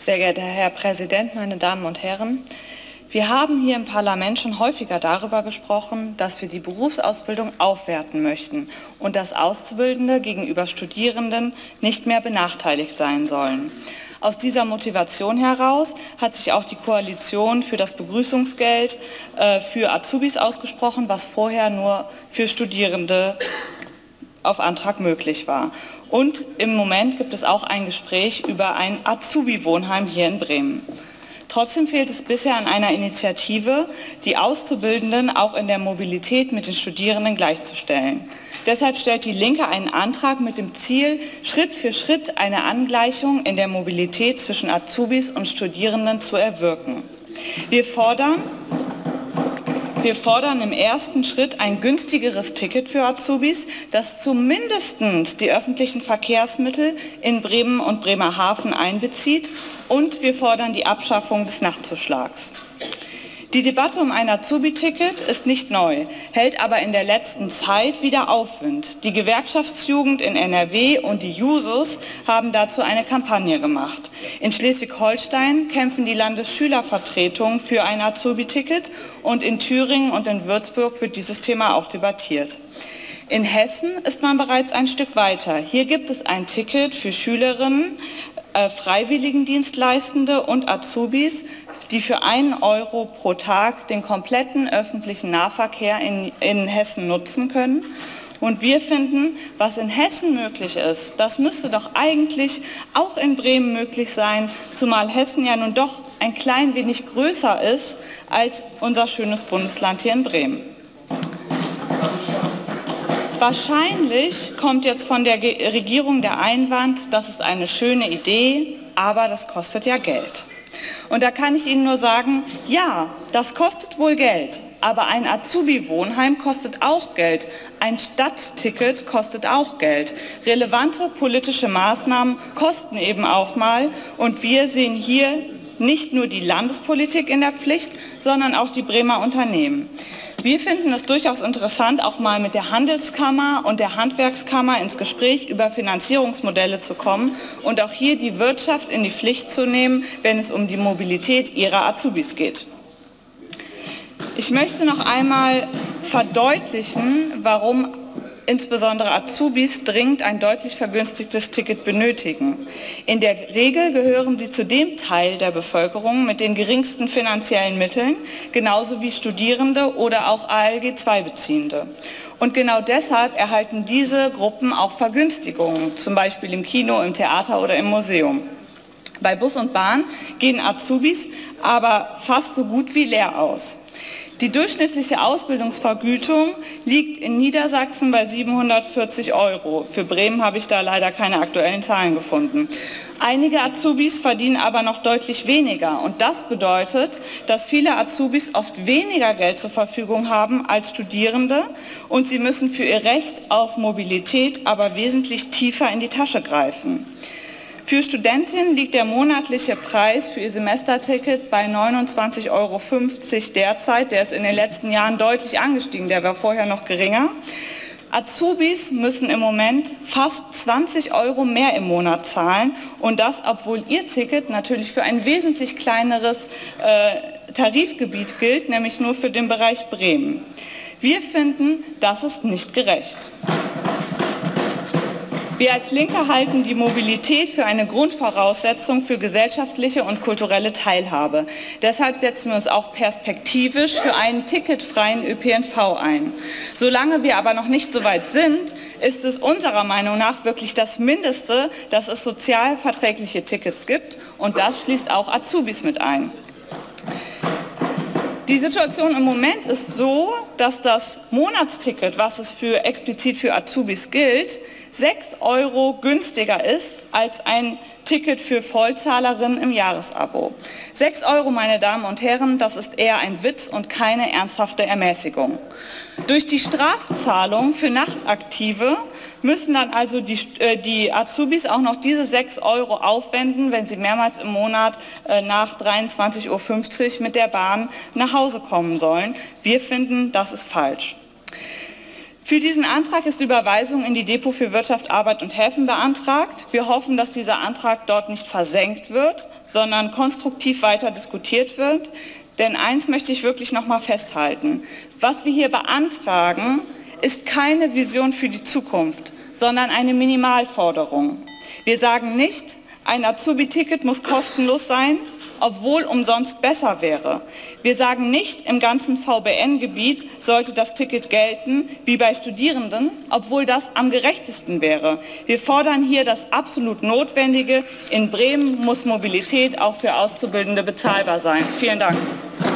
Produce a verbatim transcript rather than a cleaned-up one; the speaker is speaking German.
Sehr geehrter Herr Präsident, meine Damen und Herren! Wir haben hier im Parlament schon häufiger darüber gesprochen, dass wir die Berufsausbildung aufwerten möchten und dass Auszubildende gegenüber Studierenden nicht mehr benachteiligt sein sollen. Aus dieser Motivation heraus hat sich auch die Koalition für das Begrüßungsgeld äh, für Azubis ausgesprochen, was vorher nur für Studierende auf Antrag möglich war. Und im Moment gibt es auch ein Gespräch über ein Azubi-Wohnheim hier in Bremen. Trotzdem fehlt es bisher an einer Initiative, die Auszubildenden auch in der Mobilität mit den Studierenden gleichzustellen. Deshalb stellt die Linke einen Antrag mit dem Ziel, Schritt für Schritt eine Angleichung in der Mobilität zwischen Azubis und Studierenden zu erwirken. Wir fordern, wir fordern im ersten Schritt ein günstigeres Ticket für Azubis, das zumindest die öffentlichen Verkehrsmittel in Bremen und Bremerhaven einbezieht, und wir fordern die Abschaffung des Nachtzuschlags. Die Debatte um ein Azubi-Ticket ist nicht neu, hält aber in der letzten Zeit wieder Aufwind. Die Gewerkschaftsjugend in N R W und die Jusos haben dazu eine Kampagne gemacht. In Schleswig-Holstein kämpfen die Landesschülervertretungen für ein Azubi-Ticket und in Thüringen und in Würzburg wird dieses Thema auch debattiert. In Hessen ist man bereits ein Stück weiter. Hier gibt es ein Ticket für Schülerinnen, äh, Freiwilligendienstleistende und Azubis, die für einen Euro pro Tag den kompletten öffentlichen Nahverkehr in, in Hessen nutzen können. Und wir finden, was in Hessen möglich ist, das müsste doch eigentlich auch in Bremen möglich sein, zumal Hessen ja nun doch ein klein wenig größer ist als unser schönes Bundesland hier in Bremen. Wahrscheinlich kommt jetzt von der Regierung der Einwand, das ist eine schöne Idee, aber das kostet ja Geld. Und da kann ich Ihnen nur sagen, ja, das kostet wohl Geld, aber ein Azubi-Wohnheim kostet auch Geld, ein Stadtticket kostet auch Geld. Relevante politische Maßnahmen kosten eben auch mal, und wir sehen hier nicht nur die Landespolitik in der Pflicht, sondern auch die Bremer Unternehmen. Wir finden es durchaus interessant, auch mal mit der Handelskammer und der Handwerkskammer ins Gespräch über Finanzierungsmodelle zu kommen und auch hier die Wirtschaft in die Pflicht zu nehmen, wenn es um die Mobilität ihrer Azubis geht. Ich möchte noch einmal verdeutlichen, warum insbesondere Azubis dringend ein deutlich vergünstigtes Ticket benötigen. In der Regel gehören sie zu dem Teil der Bevölkerung mit den geringsten finanziellen Mitteln, genauso wie Studierende oder auch A L G zwei Beziehende. Und genau deshalb erhalten diese Gruppen auch Vergünstigungen, zum Beispiel im Kino, im Theater oder im Museum. Bei Bus und Bahn gehen Azubis aber fast so gut wie leer aus. Die durchschnittliche Ausbildungsvergütung liegt in Niedersachsen bei siebenhundertvierzig Euro. Für Bremen habe ich da leider keine aktuellen Zahlen gefunden. Einige Azubis verdienen aber noch deutlich weniger. Und das bedeutet, dass viele Azubis oft weniger Geld zur Verfügung haben als Studierende. Und sie müssen für ihr Recht auf Mobilität aber wesentlich tiefer in die Tasche greifen. Für Studentinnen liegt der monatliche Preis für ihr Semesterticket bei neunundzwanzig Euro fünfzig derzeit. Der ist in den letzten Jahren deutlich angestiegen, der war vorher noch geringer. Azubis müssen im Moment fast zwanzig Euro mehr im Monat zahlen, und das, obwohl ihr Ticket natürlich für ein wesentlich kleineres äh, Tarifgebiet gilt, nämlich nur für den Bereich Bremen. Wir finden, das ist nicht gerecht. Wir als Linke halten die Mobilität für eine Grundvoraussetzung für gesellschaftliche und kulturelle Teilhabe. Deshalb setzen wir uns auch perspektivisch für einen ticketfreien Ö P N V ein. Solange wir aber noch nicht so weit sind, ist es unserer Meinung nach wirklich das Mindeste, dass es sozialverträgliche Tickets gibt, und das schließt auch Azubis mit ein. Die Situation im Moment ist so, dass das Monatsticket, was es für, explizit für Azubis gilt, sechs Euro günstiger ist als ein Ticket für Vollzahlerinnen im Jahresabo. sechs Euro, meine Damen und Herren, das ist eher ein Witz und keine ernsthafte Ermäßigung. Durch die Strafzahlung für Nachtaktive müssen dann also die, äh, die Azubis auch noch diese sechs Euro aufwenden, wenn sie mehrmals im Monat äh, nach dreiundzwanzig Uhr fünfzig mit der Bahn nach Hause kommen sollen. Wir finden, das ist falsch. Für diesen Antrag ist Überweisung in die Depot für Wirtschaft, Arbeit und Häfen beantragt. Wir hoffen, dass dieser Antrag dort nicht versenkt wird, sondern konstruktiv weiter diskutiert wird. Denn eins möchte ich wirklich noch mal festhalten. Was wir hier beantragen, ist keine Vision für die Zukunft, sondern eine Minimalforderung. Wir sagen nicht, ein Azubi-Ticket muss kostenlos sein, obwohl umsonst besser wäre. Wir sagen nicht, im ganzen V B N-Gebiet sollte das Ticket gelten wie bei Studierenden, obwohl das am gerechtesten wäre. Wir fordern hier das absolut Notwendige. In Bremen muss Mobilität auch für Auszubildende bezahlbar sein. Vielen Dank.